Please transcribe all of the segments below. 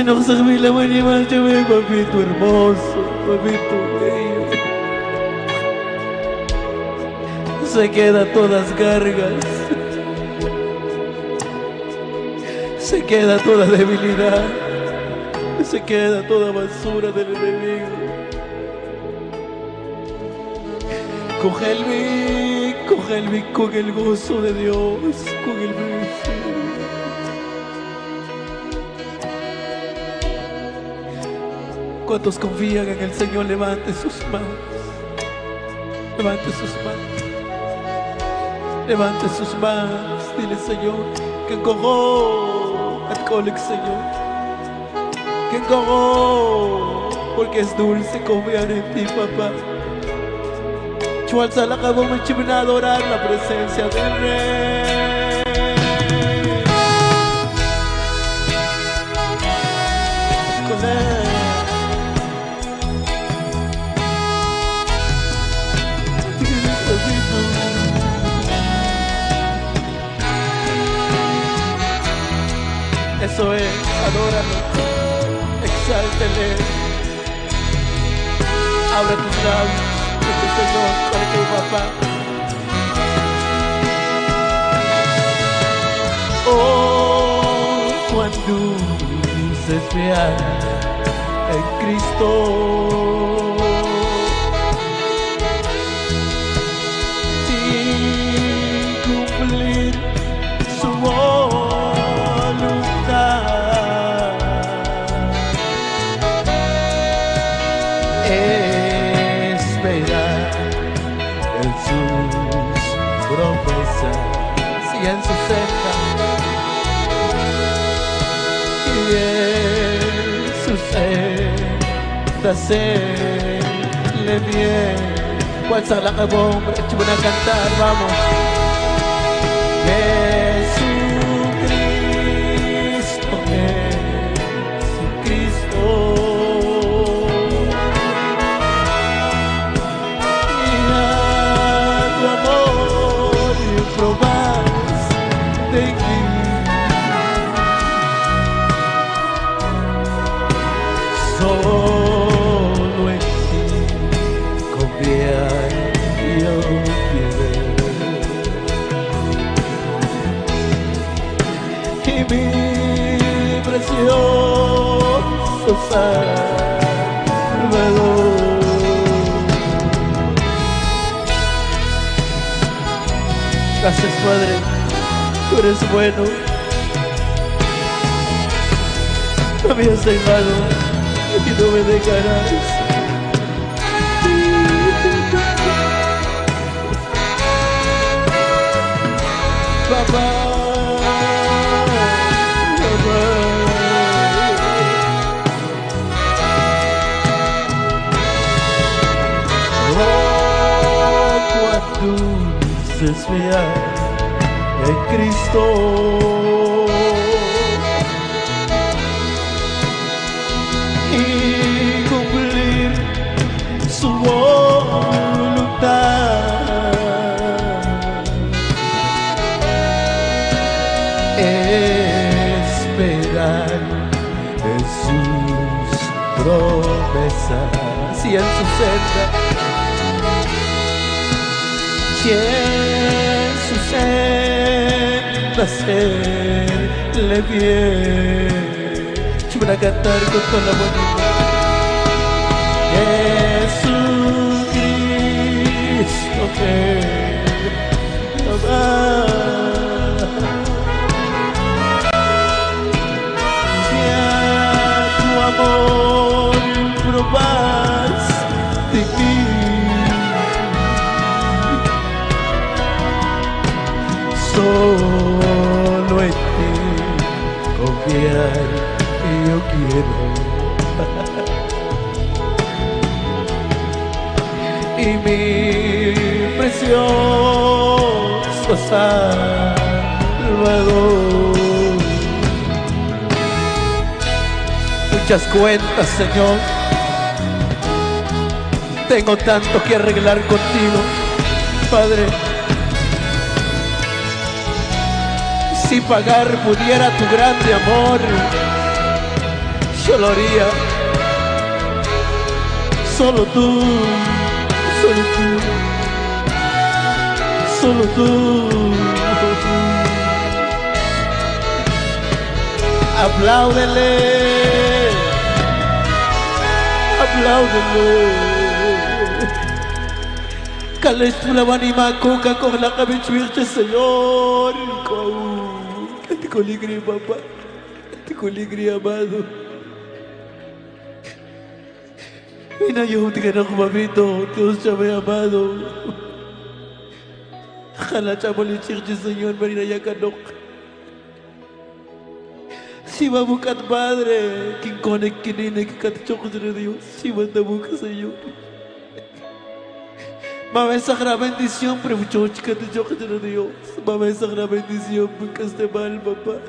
no sabes la mañana, papito hermoso, papito bello. Se queda todas cargas, se queda toda debilidad, se queda toda basura del enemigo. Cógeme con el gozo de Dios, con el beso. ¿Cuántos confían en el Señor? Levante sus manos, levante sus manos, levante sus manos. Dile, Señor, que cojo al colic, Señor, que cojo, porque es dulce confiar en ti, papá. Chual acabó me chimena a adorar la presencia del Rey. Con él. Eso es, adóralo, exáltele, abre tus labios, este Señor, para que papá. Oh, cuán dulce es fiar en Cristo. Y cumplir su voluntad. Esperar en sus promesas y en su senda, y en su senda hacerle bien. ¿Cuál será la cabón? Van a cantar, vamos. Solo en ti confiar yo quiero, y mi precioso Salvador. Gracias, Padre, tú eres bueno, no me has dejado y no me dejarás. Papá, papá. Oh, cuán dulce es fiar en Cristo. Su voluntad, esperar en sus promesas y en su senda, y en su senda hacerle bien. Yo voy a cantar con toda la bonita. Jesucristo que ama, que a tu amor probaste en mí. Solo en ti confiar yo quiero. Y mi precioso Salvador. Muchas cuentas, Señor, tengo tanto que arreglar contigo, Padre. Si pagar pudiera tu grande amor, yo lo haría. Solo tú, solo tú, solo tú. Apláudele, apláudele. Kaleshula vanima coca con la cabeza, Señor. Te coligri, papá. Te coligri, amado. Ina yo te quiero, mamito. Dios ya me ha amado. Jala chamoli chirche, Señor, marina ya canok. Si va a buscar padre, quien conecte que nene que catachocos de Dios, si va a buscar, Señor. Mamá sagrada bendición, pero mucho chica de chocos de Dios. Mamá sagrada bendición, porque esté mal, papá.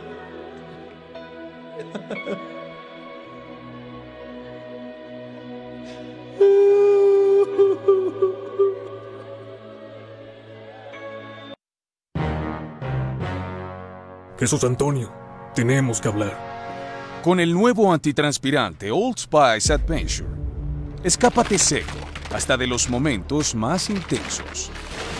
Jesús Antonio, tenemos que hablar. Con el nuevo antitranspirante Old Spice Adventure, escápate seco hasta de los momentos más intensos.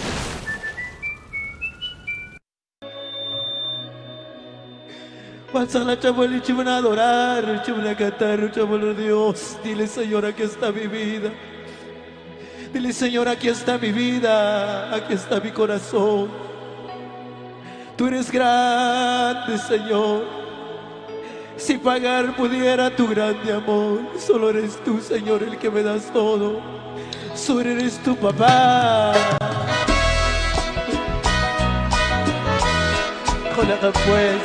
Pasar la chabuela y van a adorar, van a cantar, chabuelo Dios. Dile, Señor, aquí está mi vida. Dile, Señor, aquí está mi vida, aquí está mi corazón. Tú eres grande, Señor. Si pagar pudiera tu grande amor, solo eres tú, Señor, el que me das todo. Solo eres tu papá. Hola, pues.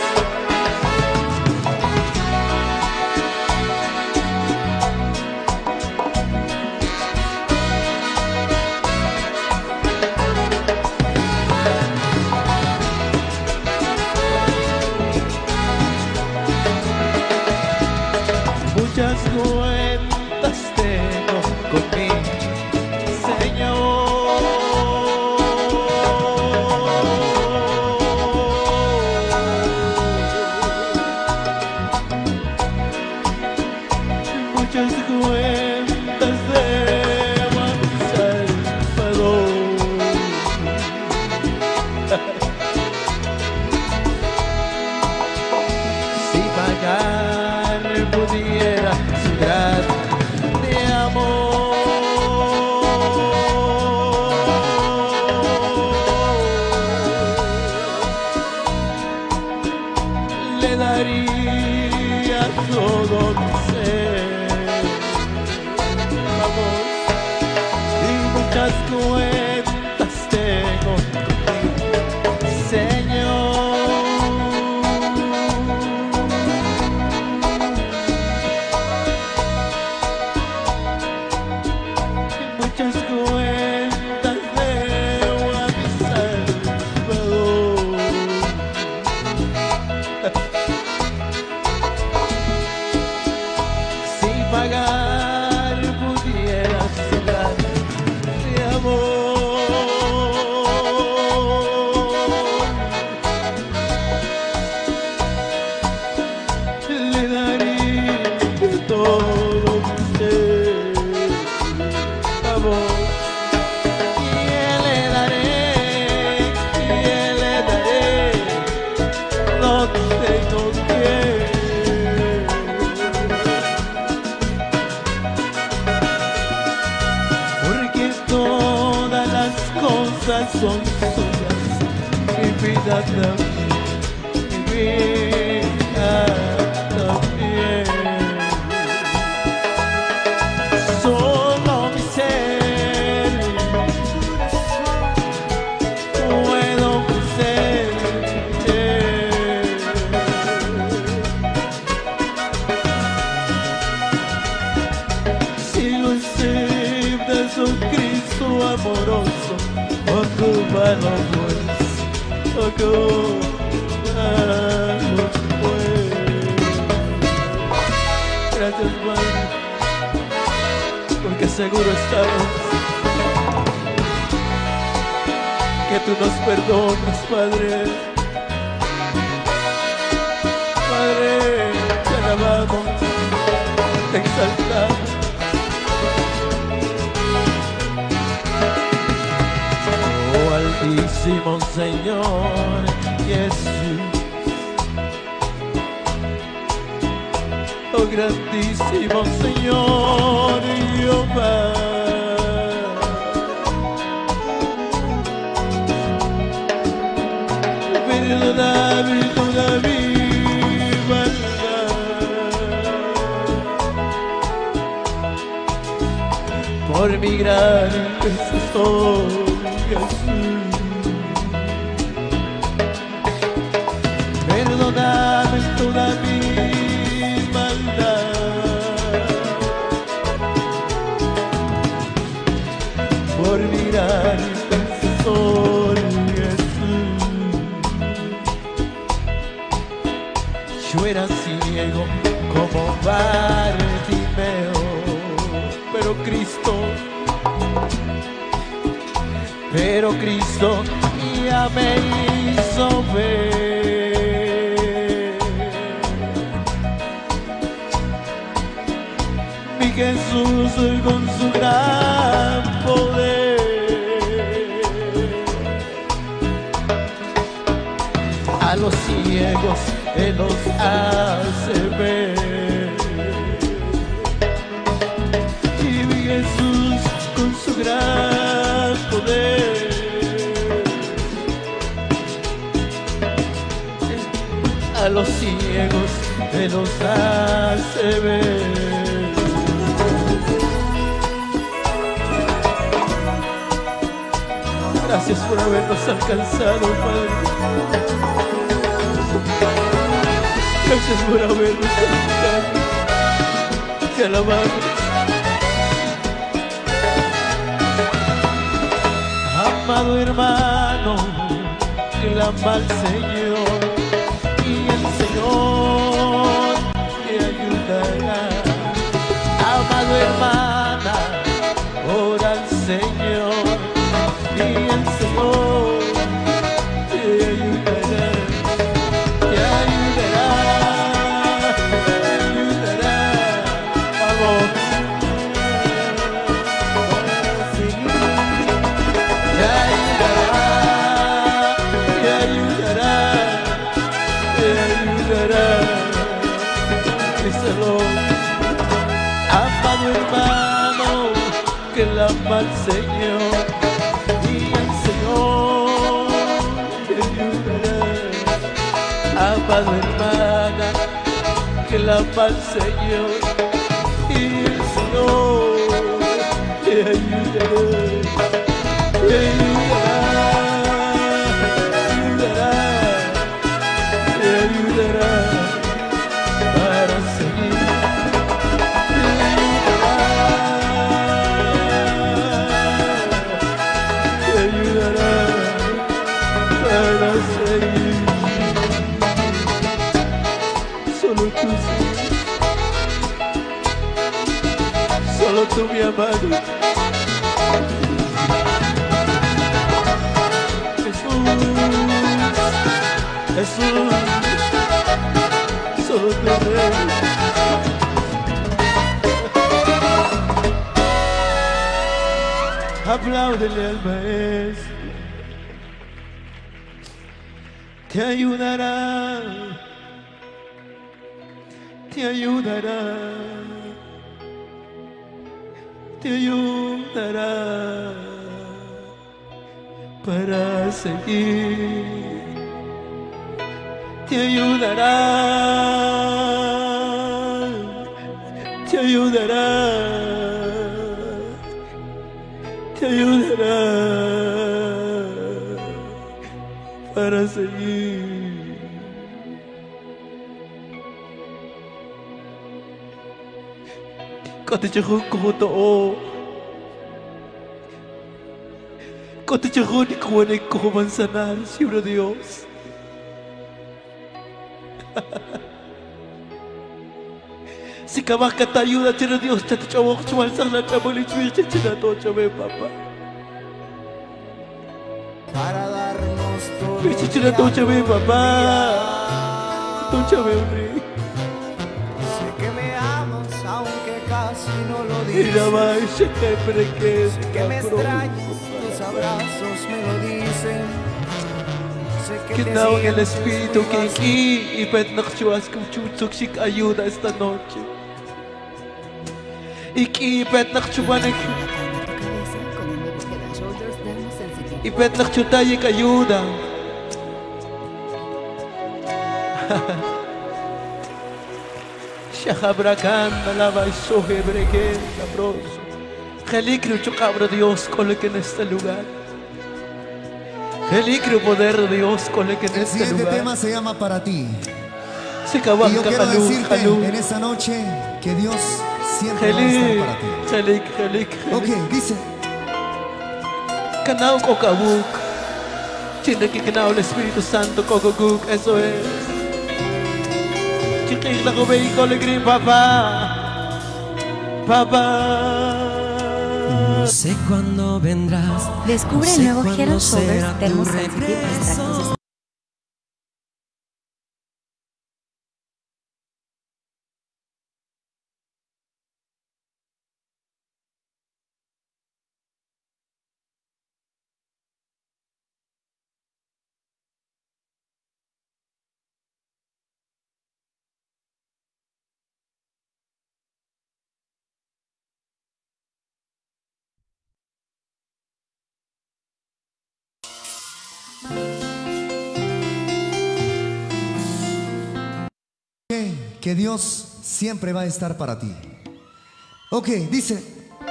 Muchas cuentas tengo con mi Señor. Muchas cuentas debo a mi Salvador. Si pagar pudiera su grande amor, le daría todo mi ser. Vamos, y muchas cuentas tengo contigo, Señor. Muchas cuentas debo a mi Salvador. Si pagar pudiera su grande amor, le daría todo mi ser. Y le daré, no tengo que. Porque todas las cosas son suyas, mi vida también, mi vida también. Solo mi ser puedo ofrecerte. Si lo aceptas, oh Cristo amoroso, ocúpalo pues, ocúpalo pues. Gracias, Padre, porque seguro estamos que tú nos perdonas, Padre. Padre, te alabamos. te exaltamos. Oh altísimo Señor Jesús, oh grandísimo Señor Jehová. Perdona mi maldad, por mi gran intercesor Jesús. Perdóname toda mi maldad, por mi gran intercesor Jesús. Yo era ciego como Bartimeo, pero Cristo ya me hizo ver. Mi Jesús con su gran poder a los ciegos Él los hace ver. Y mi Jesús con su gran poder a los ciegos Él los hace ver. Gracias por habernos alcanzado, Padre. Gracias por habernos alcanzado. Te alabamos. Amado hermano, clama al Señor y el Señor te ayudará. Amado hermana, ora al Señor y el Señor te ayudará. Te ayudará, te ayudará. Vamos. Te ayudará, te ayudará, te ayudará. Díselo. Amado hermano, que clama al Señor y el Señor te ayudará. Amado hermana, que clama al Señor y el Señor te ayudará. Te ayudará, te ayudará para seguir. Te ayudará para seguir. Solo tú, Señor. Solo tú, mi amado. Jesús, solo tú eres. Apláudele al Maestro. Te ayudará, te ayudará, te ayudará para seguir. Te ayudará, te ayudará, te ayudará para seguir. Katachahun ko totoo. Katachahun ikaw ay kumansanar, Siyempre Dios. Si kabak ka tayo na tira Diyos, tatachawak sumalsak na kamulit Virgen, chinatochawe, Papa. Para darnos todo Virgen, chinatochawe, Papa. Tochawe, Uri. sé que me amas aunque si no lo Mira, dices. va, siempre que Sé que me extrañas, tus abrazos me lo dicen. Sé que Que te now en el sientes espíritu muy que vacío. aquí y pet nakchuas kuchutsuk ayuda esta noche. Y que pet nakchubanek y pet nakchutayik ayuda. Shahabrakan alaba y sohebreken cabroso. Gelicro chocabro Dios coloque en este lugar. Gelicro poder de Dios coloque en El este siguiente lugar. tema se llama Para ti. Se Y cabanca yo quiero jalú, decirte jalú. en esta noche que Dios siempre va a estar para ti. Gelik. Ok, dice. Canao Cocabuk. Chile que canao el Espíritu Santo Cocoguk, eso es. Chiquik la gobey colegrin papá. Papá. No sé cuándo vendrás. Descubre no el sé nuevo cuándo Head and será Shoulders tu Thermosensitive regreso. Extractos de Que Dios siempre va a estar para ti. Ok, dice.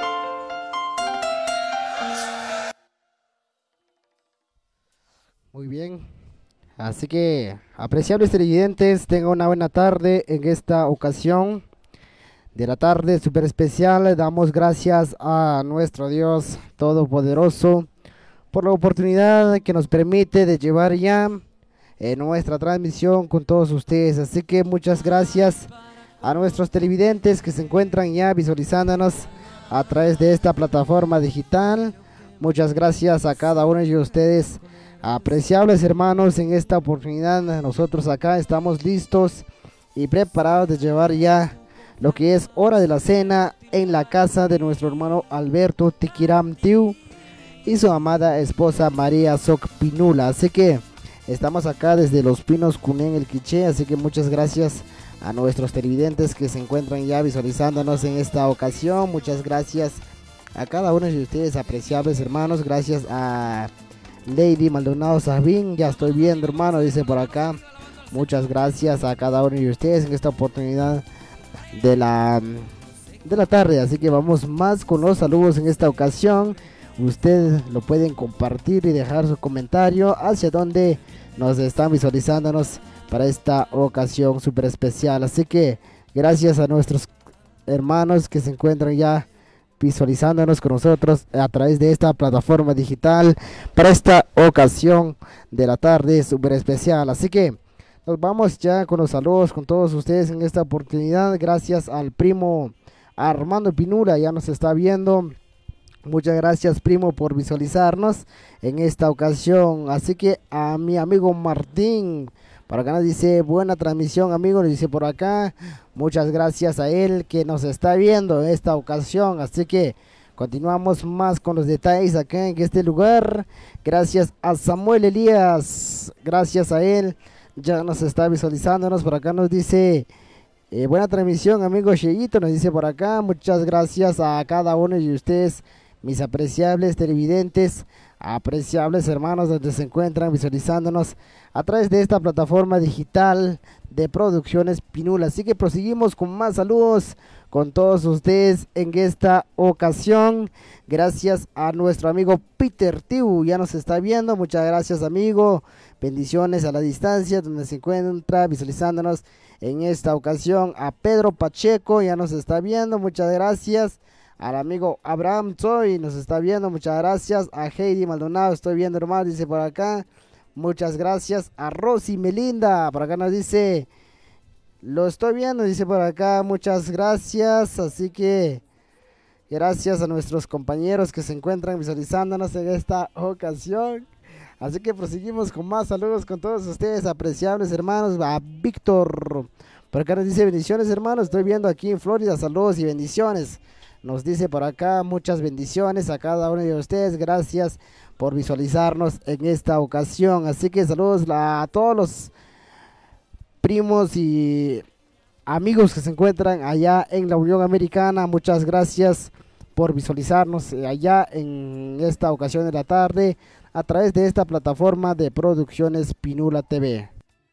Muy bien. Así que, apreciables televidentes, tengan una buena tarde en esta ocasión de la tarde súper especial. Le damos gracias a nuestro Dios Todopoderoso por la oportunidad que nos permite de llevar ya nuestra transmisión con todos ustedes. Así que muchas gracias a nuestros televidentes que se encuentran ya visualizándonos a través de esta plataforma digital. Muchas gracias a cada uno de ustedes, apreciables hermanos. En esta oportunidad nosotros acá estamos listos y preparados de llevar ya lo que es hora de la cena en la casa de nuestro hermano Alberto Tiquiram Tiu y su amada esposa María Soc Pinula. Así que estamos acá desde Los Pinos, Cunén, el Quiché. Así que muchas gracias a nuestros televidentes que se encuentran ya visualizándonos en esta ocasión. Muchas gracias a cada uno de ustedes, apreciables hermanos. Gracias a Lady Maldonado Sabín, ya estoy viendo hermano, dice por acá. Muchas gracias a cada uno de ustedes en esta oportunidad de la tarde. Así que vamos más con los saludos en esta ocasión. Ustedes lo pueden compartir y dejar su comentario hacia donde nos están visualizándonos para esta ocasión súper especial. Así que gracias a nuestros hermanos que se encuentran ya visualizándonos con nosotros a través de esta plataforma digital para esta ocasión de la tarde súper especial. Así que nos vamos ya con los saludos con todos ustedes en esta oportunidad. Gracias al primo Armando Pinula, ya nos está viendo. Muchas gracias primo por visualizarnos en esta ocasión. Así que a mi amigo Martín, por acá nos dice buena transmisión amigo, nos dice por acá. Muchas gracias a él que nos está viendo en esta ocasión. Así que continuamos más con los detalles acá en este lugar. Gracias a Samuel Elías, gracias a él, ya nos está visualizándonos. Por acá nos dice buena transmisión amigo Cheyito, nos dice por acá. Muchas gracias a cada uno de ustedes, mis apreciables televidentes, apreciables hermanos donde se encuentran visualizándonos a través de esta plataforma digital de Producciones Pinula. Así que proseguimos con más saludos con todos ustedes en esta ocasión. Gracias a nuestro amigo Peter Tiu, ya nos está viendo. Muchas gracias amigo, bendiciones a la distancia donde se encuentra visualizándonos en esta ocasión. A Pedro Pacheco ya nos está viendo, muchas gracias. Al amigo Abraham Zoy nos está viendo, muchas gracias. A Heidi Maldonado, estoy viendo hermano, dice por acá. Muchas gracias. A Rosy Melinda, por acá nos dice, lo estoy viendo, dice por acá, muchas gracias. Así que gracias a nuestros compañeros que se encuentran visualizándonos en esta ocasión. Así que proseguimos con más saludos con todos ustedes, apreciables hermanos. A Víctor Por acá nos dice bendiciones, hermanos. Estoy viendo aquí en Florida. Saludos y bendiciones. Nos dice por acá muchas bendiciones a cada uno de ustedes. Gracias por visualizarnos en esta ocasión. Así que saludos a todos los primos y amigos que se encuentran allá en la Unión Americana. Muchas gracias por visualizarnos allá en esta ocasión de la tarde a través de esta plataforma de Producciones Pinula TV.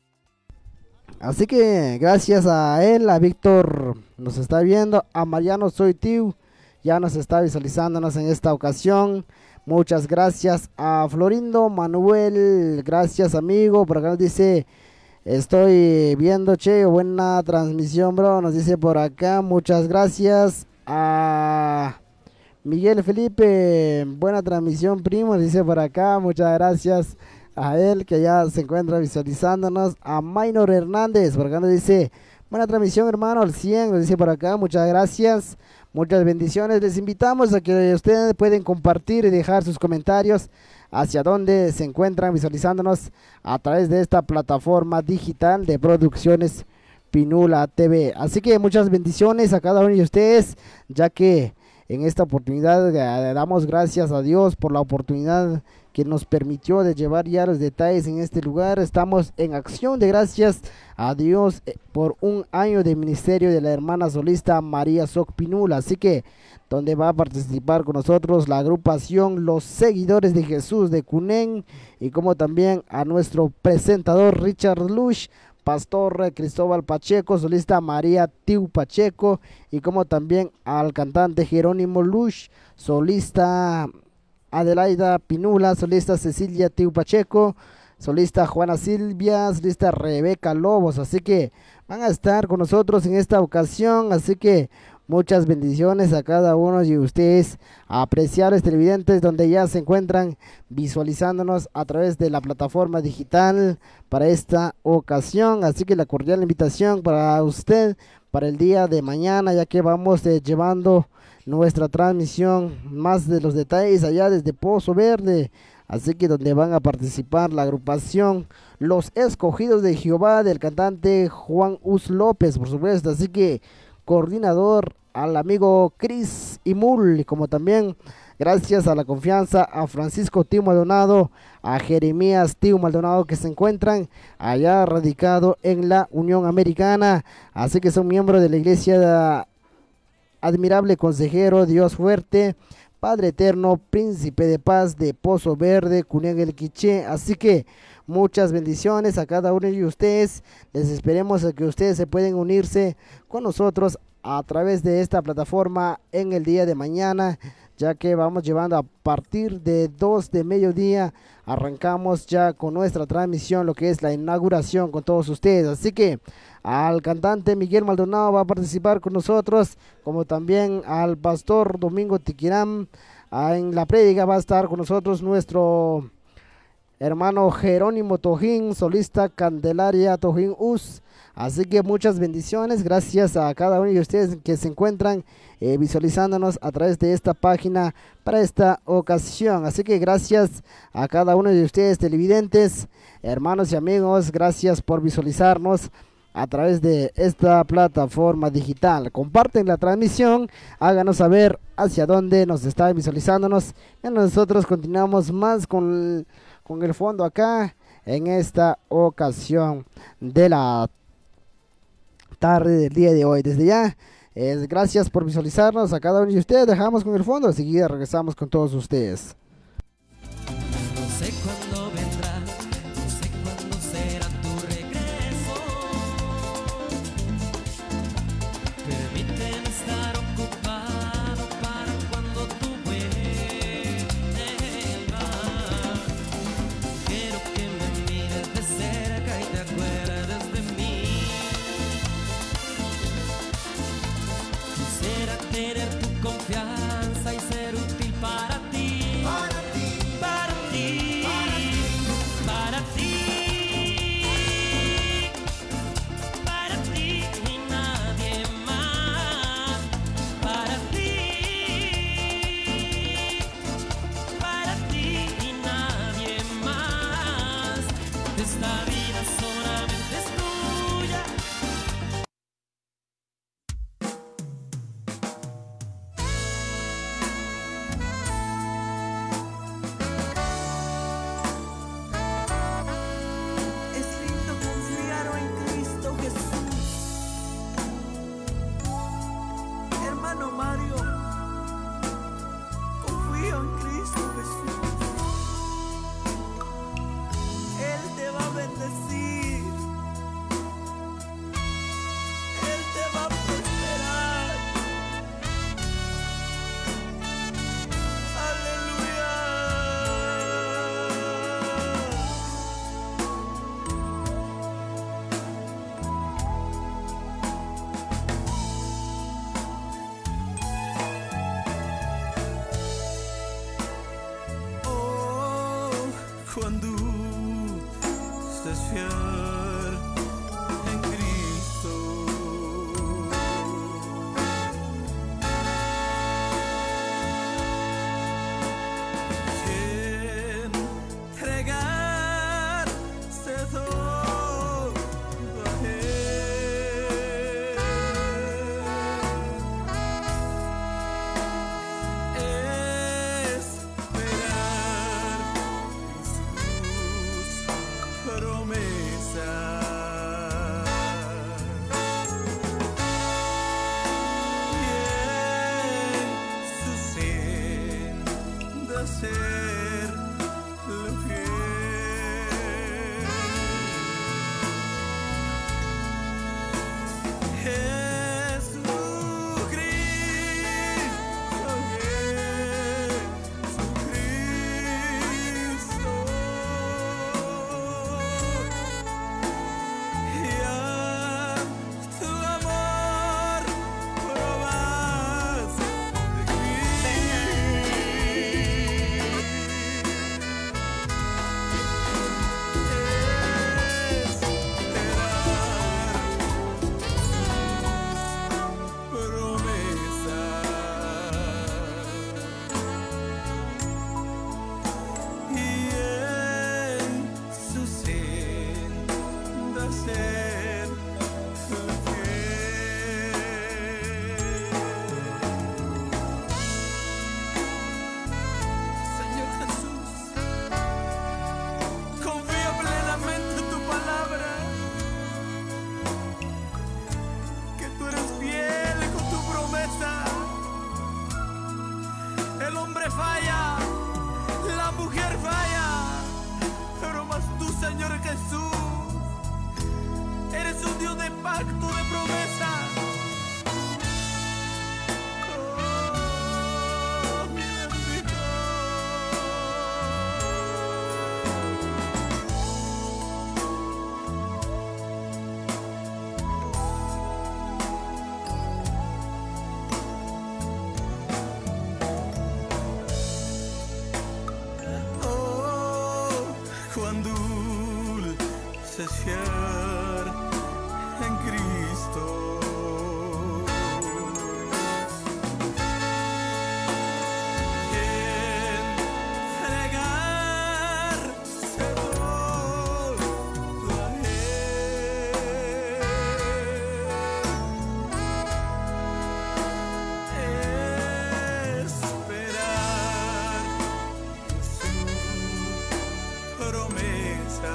Así que gracias a él, a Víctor nos está viendo, a Mariano Soy Tío ya nos está visualizándonos en esta ocasión. Muchas gracias a Florindo Manuel, gracias amigo. Por acá nos dice, estoy viendo, che, buena transmisión, bro, nos dice por acá. Muchas gracias a Miguel Felipe, buena transmisión, primo, dice por acá. Muchas gracias a él que ya se encuentra visualizándonos. A Maynor Hernández, por acá nos dice, buena transmisión, hermano, al 100, nos dice por acá. Muchas gracias, muchas bendiciones. Les invitamos a que ustedes pueden compartir y dejar sus comentarios hacia dónde se encuentran visualizándonos a través de esta plataforma digital de Producciones Pinula TV. Así que muchas bendiciones a cada uno de ustedes, ya que en esta oportunidad damos gracias a Dios por la oportunidad que nos permitió de llevar ya los detalles en este lugar. Estamos en acción de gracias a Dios por un año de ministerio de la hermana solista María Soc Pinula. Así que donde va a participar con nosotros la agrupación Los Seguidores de Jesús de Cunén, y como también a nuestro presentador Richard Lush, pastor Cristóbal Pacheco, solista María Tiu Pacheco, y como también al cantante Jerónimo Lush, solista Adelaida Pinula, solista Cecilia Tiu Pacheco, solista Juana Silvia, solista Rebeca Lobos. Así que van a estar con nosotros en esta ocasión. Así que muchas bendiciones a cada uno de ustedes, apreciables televidentes, donde ya se encuentran visualizándonos a través de la plataforma digital para esta ocasión. Así que la cordial invitación para usted para el día de mañana, ya que vamos llevando nuestra transmisión, más de los detalles allá desde Pozo Verde. Así que donde van a participar la agrupación Los Escogidos de Jehová del cantante Juan Us López, por supuesto. Así que coordinador al amigo Chris Imul, como también gracias a la confianza a Francisco Tío Maldonado, a Jeremías Tío Maldonado, que se encuentran allá radicado en la Unión Americana. Así que son miembros de la iglesia Admirable Consejero, Dios Fuerte, Padre Eterno, Príncipe de Paz de Pozo Verde, Cunén el Quiché. Así que muchas bendiciones a cada uno de ustedes. Les esperemos a que ustedes se pueden unirse con nosotros a través de esta plataforma en el día de mañana, ya que vamos llevando a partir de 2 de mediodía. Arrancamos ya con nuestra transmisión, lo que es la inauguración con todos ustedes. Así que al cantante Miguel Maldonado va a participar con nosotros, como también al pastor Domingo Tiquirán. En la prédica va a estar con nosotros nuestro hermano Jerónimo Tojín, solista Candelaria Tojín Us. Así que muchas bendiciones, gracias a cada uno de ustedes que se encuentran visualizándonos a través de esta página para esta ocasión. Así que gracias a cada uno de ustedes televidentes, hermanos y amigos, gracias por visualizarnos a través de esta plataforma digital. Comparten la transmisión, háganos saber hacia dónde nos están visualizándonos, y nosotros continuamos más con el fondo acá en esta ocasión de la tarde del día de hoy. Desde ya, gracias por visualizarnos a cada uno de ustedes. Dejamos con el fondo, enseguida regresamos con todos ustedes. No sé cuándo vendrás, no sé cuándo será tu regreso. Permíteme estar ocupado para cuando tú vuelvas. Quiero que me mires de cerca y te acuerdes de mí. Quisiera tener tu confianza y ser útil para ti. Para ti, para ti, para ti. hermano Mario, confío en Cristo Jesús. Él te va a bendecir, Él te va a prosperar. Aleluya. Cuando estés fiel en Cristo, quien entregarse todo a Él, esperar promesa. Bien, su senda ser lo fiel. Señor Jesús, confío plenamente en tu palabra, que tú eres fiel con tu promesa. El hombre falla, la mujer falla, pero más tú, Señor Jesús, eres un Dios de pacto, de promesa. Oh, mi bendito. Oh, cuando se fiel en Cristo, entregarse todo a Él, esperar su promesa.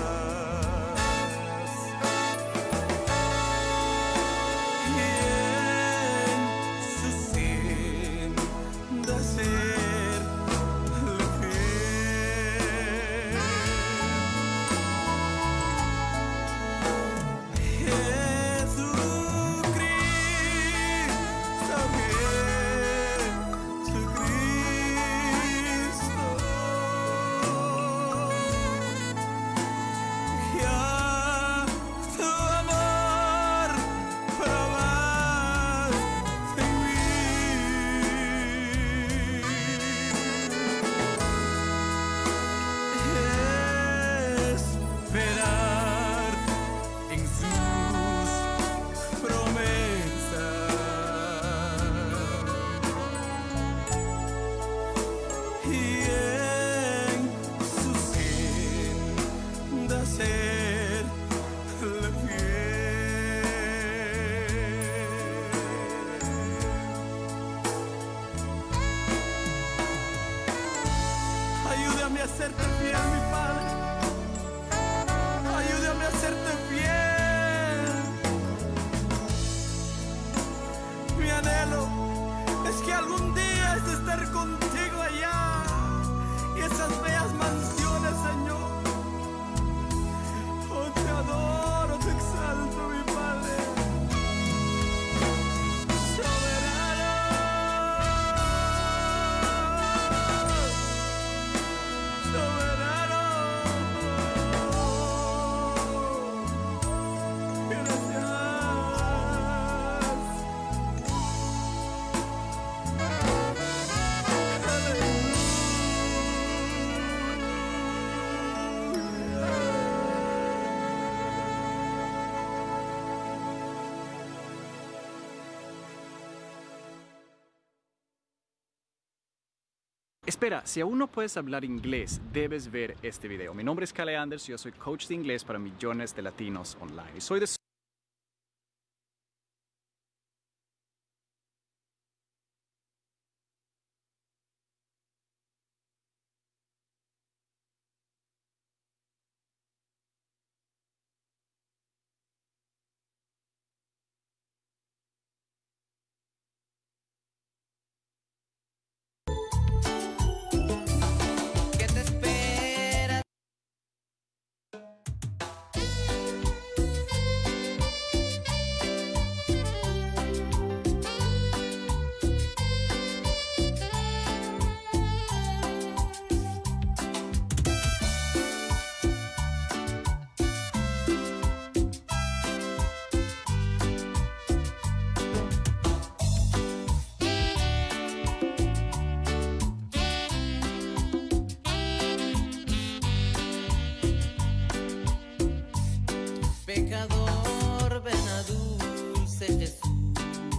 hacerte fiel, mi Padre. Ayúdame a hacerte fiel. Mi anhelo que algún día es de estar contigo allá y esas bellas mansiones, Señor. Oh, te adoro, te exalto, mi Padre. Soberano, soberano. Espera, si aún no puedes hablar inglés, debes ver este video. Mi nombre es Kale Anders y yo soy coach de inglés para millones de latinos online. Y soy de Pecador, ven a dulce Jesús,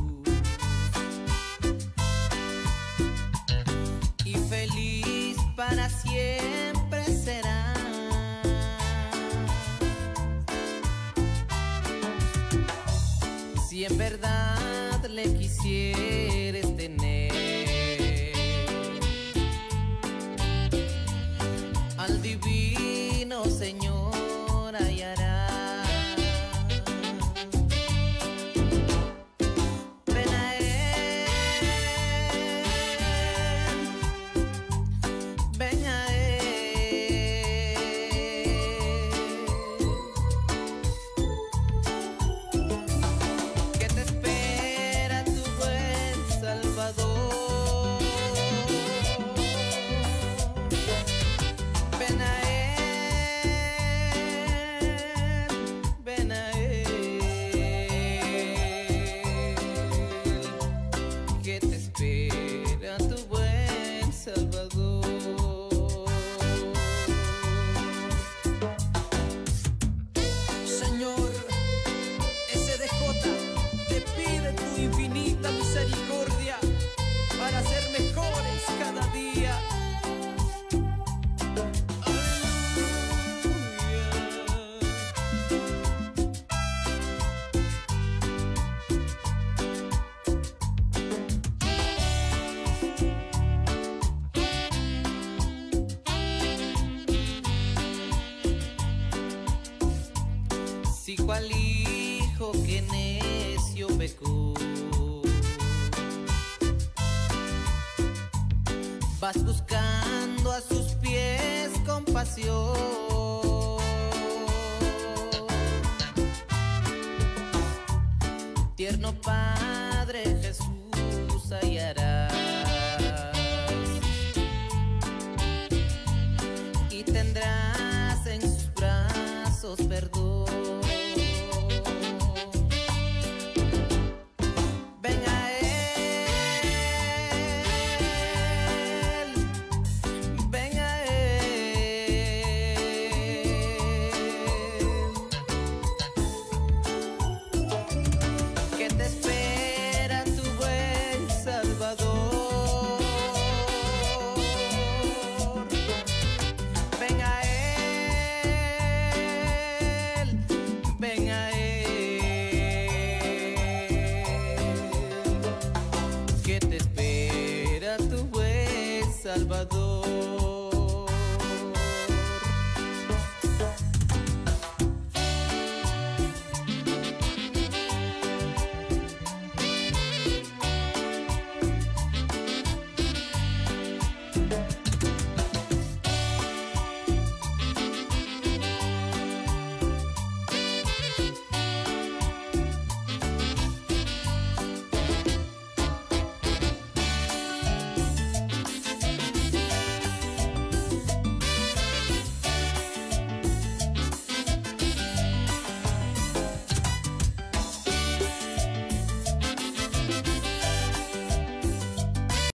y feliz para siempre serás. Si en verdad le quisieres tener, al divino Señor hallarás. Si cual hijo que necio pecó, vas buscando a sus pies compasión. Tierno Padre Jesús hallarás, y tendrás en sus brazos perdón. Salvador.